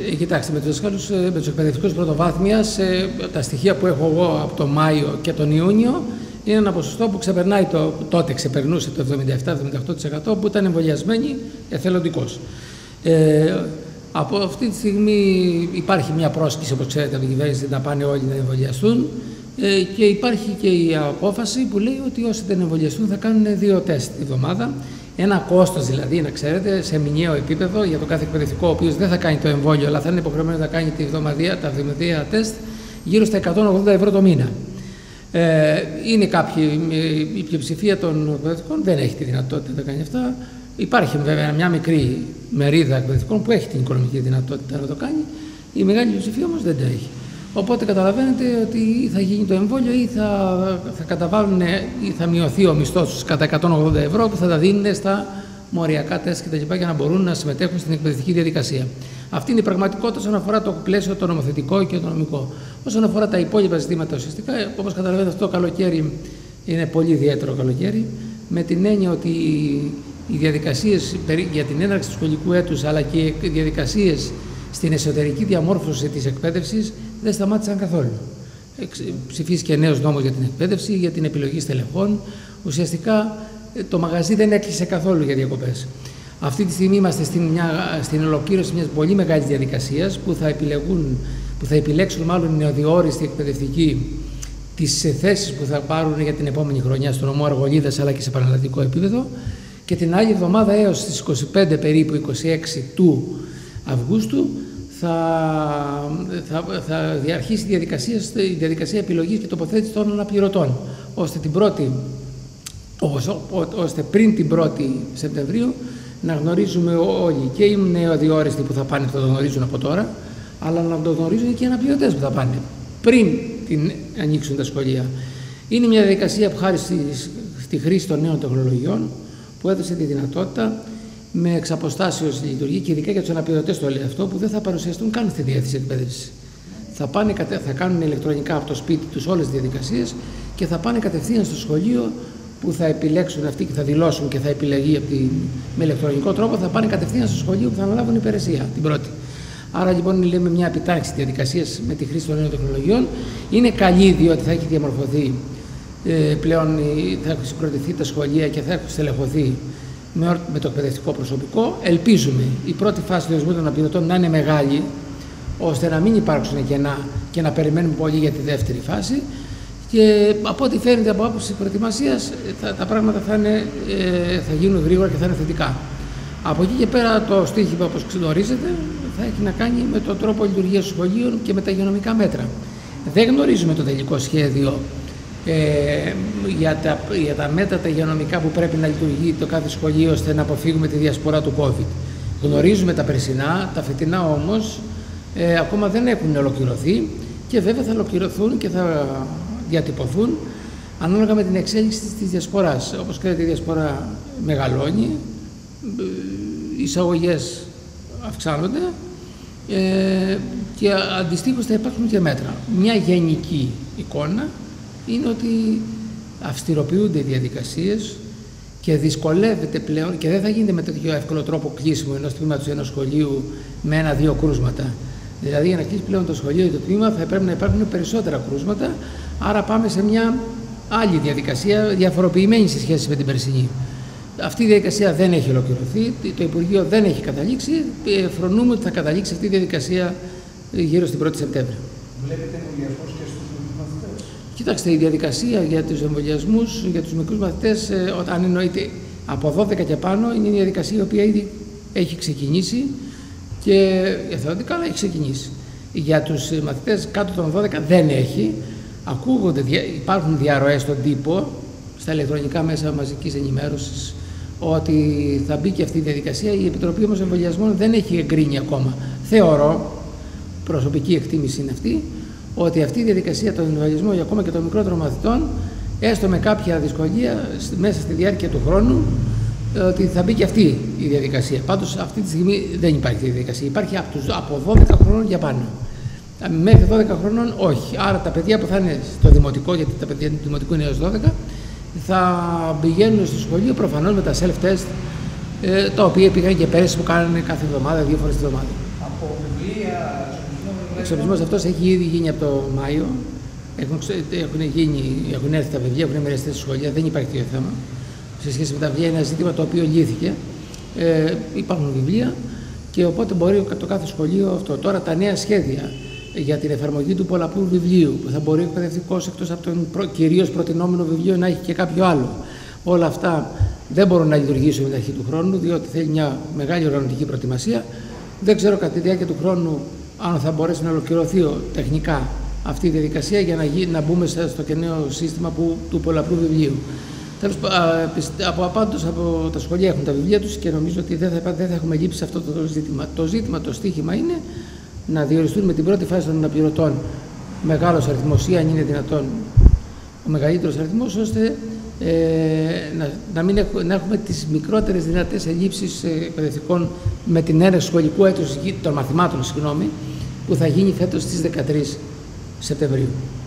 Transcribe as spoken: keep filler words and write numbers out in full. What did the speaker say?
Ε, κοιτάξτε, με τους δασκάλους, με τους εκπαιδευτικούς πρωτοβάθμιας, ε, τα στοιχεία που έχω εγώ από τον Μάιο και τον Ιούνιο είναι ένα ποσοστό που ξεπερνάει το, τότε ξεπερνούσε το εβδομήντα επτά με εβδομήντα οκτώ τοις εκατό που ήταν εμβολιασμένοι εθελοντικώς. Ε, από αυτή τη στιγμή υπάρχει μια πρόσκληση, όπως ξέρετε, από την κυβέρνηση να πάνε όλοι να εμβολιαστούν ε, και υπάρχει και η απόφαση που λέει ότι όσοι δεν εμβολιαστούν θα κάνουν δύο τεστ τη εβδομάδα. Ένα κόστος δηλαδή, να ξέρετε, σε μηνιαίο επίπεδο για τον κάθε εκπαιδευτικό, ο οποίος δεν θα κάνει το εμβόλιο, αλλά θα είναι υποχρεωμένο να κάνει τη βδομαδία, τα εβδομαδιαία τεστ, γύρω στα εκατόν ογδόντα ευρώ το μήνα. Ε, είναι κάποιοι, η πλειοψηφία των εκπαιδευτικών δεν έχει τη δυνατότητα να κάνει αυτά. Υπάρχει βέβαια μια μικρή μερίδα εκπαιδευτικών που έχει την οικονομική δυνατότητα να το κάνει, η μεγάλη πλειοψηφία όμως δεν το έχει. Οπότε καταλαβαίνετε ότι ή θα γίνει το εμβόλιο ή θα, θα καταβάλουν ή θα μειωθεί ο μισθός τους κατά εκατόν ογδόντα ευρώ που θα τα δίνουν στα μοριακά τεστ κτλ. Για να μπορούν να συμμετέχουν στην εκπαιδευτική διαδικασία. Αυτή είναι η πραγματικότητα όσον αφορά το πλαίσιο το νομοθετικό και το νομικό. Όσον αφορά τα υπόλοιπα ζητήματα ουσιαστικά, όπως καταλαβαίνετε, αυτό το καλοκαίρι είναι πολύ ιδιαίτερο καλοκαίρι, με την έννοια ότι οι διαδικασίες για την έναρξη του σχολικού έτους αλλά και οι διαδικασίες στην εσωτερική διαμόρφωση της εκπαίδευσης δεν σταμάτησαν καθόλου. Ψηφίστηκε νέος νόμος για την εκπαίδευση, για την επιλογή στελεχών. Ουσιαστικά το μαγαζί δεν έκλεισε καθόλου για διακοπές. Αυτή τη στιγμή είμαστε στην, μια, στην ολοκλήρωση μιας πολύ μεγάλης διαδικασίας που θα, επιλεγούν, που θα επιλέξουν μάλλον οι νεοδιόριστοι εκπαιδευτικοί τις θέσεις που θα πάρουν για την επόμενη χρονιά στο νομό Αργολίδας αλλά και σε παραλλακτικό επίπεδο. Και την άλλη εβδομάδα έως τις είκοσι πέντε περίπου είκοσι έξι του Αυγούστου θα, θα, θα διαρχίσει η διαδικασία, η διαδικασία επιλογής και τοποθέτησης των αναπληρωτών, ώστε, την πρώτη, ώστε πριν την πρώτη Σεπτεμβρίου να γνωρίζουμε όλοι και οι νεοδιόριστοι που θα πάνε, θα το γνωρίζουν από τώρα, αλλά να το γνωρίζουν και οι αναπληρωτές που θα πάνε πριν την ανοίξουν τα σχολεία. Είναι μια διαδικασία που χάρη στη, στη χρήση των νέων τεχνολογιών που έδωσε τη δυνατότητα με εξαποστάσεως λειτουργεί και ειδικά για τους αναπληρωτές το λέει αυτό, που δεν θα παρουσιαστούν καν στη διεύθυνση εκπαίδευσης. Θα, πάνε, θα κάνουν ηλεκτρονικά από το σπίτι τους όλες τις διαδικασίες και θα πάνε κατευθείαν στο σχολείο που θα επιλέξουν αυτοί και θα δηλώσουν και θα επιλεγεί από τη, με ηλεκτρονικό τρόπο, θα πάνε κατευθείαν στο σχολείο που θα αναλάβουν υπηρεσία την πρώτη. Άρα λοιπόν λέμε μια επιτάχυνση διαδικασίας με τη χρήση των νέων τεχνολογιών. Είναι καλή διότι θα έχει διαμορφωθεί ε, πλέον, θα έχουν συγκροτηθεί τα σχολεία και θα έχουν στελεχωθεί με, με το εκπαιδευτικό προσωπικό. Ελπίζουμε η πρώτη φάση του διορισμού των αναπληρωτών να είναι μεγάλη, ώστε να μην υπάρξουν κενά και να περιμένουμε πολύ για τη δεύτερη φάση. Και από ό,τι φαίνεται από άποψη προετοιμασίας, τα, τα πράγματα θα, είναι, ε, θα γίνουν γρήγορα και θα είναι θετικά. Από εκεί και πέρα το στοίχημα, όπως γνωρίζετε, θα έχει να κάνει με τον τρόπο λειτουργίας των σχολείων και με τα υγειονομικά μέτρα. Δεν γνωρίζουμε το τελικό σχέδιο ε, για, τα, για τα μέτρα τα υγειονομικά που πρέπει να λειτουργεί το κάθε σχολείο ώστε να αποφύγουμε τη διασπορά του COVID. Γνωρίζουμε τα περσινά, τα φετινά όμως ε, ακόμα δεν έχουν ολοκληρωθεί και βέβαια θα ολοκληρωθούν και θα διατυπωθούν ανάλογα με την εξέλιξη της διασποράς. Όπως ξέρετε, η διασπορά μεγαλώνει, οι εισαγωγές αυξάνονται ε, και αντιστοίχως θα υπάρχουν και μέτρα. Μια γενική εικόνα είναι ότι αυστηροποιούνται οι διαδικασίες και δυσκολεύεται πλέον και δεν θα γίνεται με τέτοιο εύκολο τρόπο κλείσιμο ενός τμήματος ενός σχολείου με ένα-δύο κρούσματα. Δηλαδή, για να κλείσει πλέον το σχολείο ή το τμήμα θα πρέπει να υπάρχουν περισσότερα κρούσματα, άρα πάμε σε μια άλλη διαδικασία διαφοροποιημένη σε σχέση με την περσινή. Αυτή η διαδικασία δεν έχει ολοκληρωθεί, το Υπουργείο δεν έχει καταλήξει. Φρονούμε ότι θα καταλήξει αυτή η διαδικασία γύρω στην πρώτη Σεπτέμβρη. Βλέπετε εμβολιασμούς και στους μικρούς μαθητές? Κοιτάξτε, η διαδικασία για τους εμβολιασμούς για τους μικρούς μαθητές, όταν εννοείται από δώδεκα και πάνω, είναι μια διαδικασία η οποία ήδη έχει ξεκινήσει και εθελοντικά αλλά έχει ξεκινήσει. Για τους μαθητές κάτω των δώδεκα δεν έχει. Ακούγονται, υπάρχουν διαρροές στον τύπο, στα ηλεκτρονικά μέσα μαζικής ενημέρωσης, ότι θα μπει και αυτή η διαδικασία. Η Επιτροπή όμως Εμβολιασμών δεν έχει εγκρίνει ακόμα. Θεωρώ, προσωπική εκτίμηση είναι αυτή, ότι αυτή η διαδικασία των εμβολιασμών για ακόμα και των μικρότερων μαθητών, έστω με κάποια δυσκολία μέσα στη διάρκεια του χρόνου, ότι θα μπει και αυτή η διαδικασία. Πάντως αυτή τη στιγμή δεν υπάρχει διαδικασία. Υπάρχει από, τους, από δώδεκα χρόνων για πάνω. Μέχρι δώδεκα χρόνων όχι. Άρα τα παιδιά που θα είναι στο δημοτικό, γιατί τα παιδιά του δημοτικού είναι έως δώδεκα, θα πηγαίνουν στο σχολείο προφανώς με τα self-test, ε, τα οποία πήγαν και πέρυσι που κάνανε κάθε εβδομάδα, δύο φορές τη εβδομάδα. Αποκλεί Ο εξοπλισμός αυτός έχει ήδη γίνει από το Μάιο. Έχουν, έχουν, γίνει, έχουν έρθει τα βιβλία, έχουν μοιραστεί στα σχολεία, δεν υπάρχει τέτοιο θέμα. Σε σχέση με τα βιβλία είναι ένα ζήτημα το οποίο λύθηκε. Ε, υπάρχουν βιβλία και οπότε μπορεί το κάθε σχολείο αυτό. Τώρα τα νέα σχέδια για την εφαρμογή του πολλαπλού βιβλίου, που θα μπορεί ο εκπαιδευτικός εκτός από τον προ, κυρίως προτινόμενο βιβλίο να έχει και κάποιο άλλο. Όλα αυτά δεν μπορούν να λειτουργήσουν με την αρχή του χρόνου, διότι θέλει μια μεγάλη οργανωτική προετοιμασία. Δεν ξέρω κατά τη διάρκεια του χρόνου αν θα μπορέσει να ολοκληρωθεί τεχνικά αυτή η διαδικασία για να, γι, να μπούμε στο καινούριο σύστημα που, του πολλαπλού βιβλίου. Τέλος, από απάντως από τα σχολεία έχουν τα βιβλία τους και νομίζω ότι δεν θα, δεν θα έχουμε λείψει σε αυτό το ζήτημα. Το ζήτημα, το στίχημα είναι να διοριστούν με την πρώτη φάση των αναπληρωτών μεγάλος αριθμός ή αν είναι δυνατόν ο μεγαλύτερος αριθμός, ώστε ε, να, να, μην έχουμε, να έχουμε τις μικρότερες δυνατές ελλείψεις εκπαιδευτικών με την έναρξη σχολικού έτους των μαθημάτων, συγγνώμη, που θα γίνει φέτος στις δεκατρείς Σεπτεμβρίου.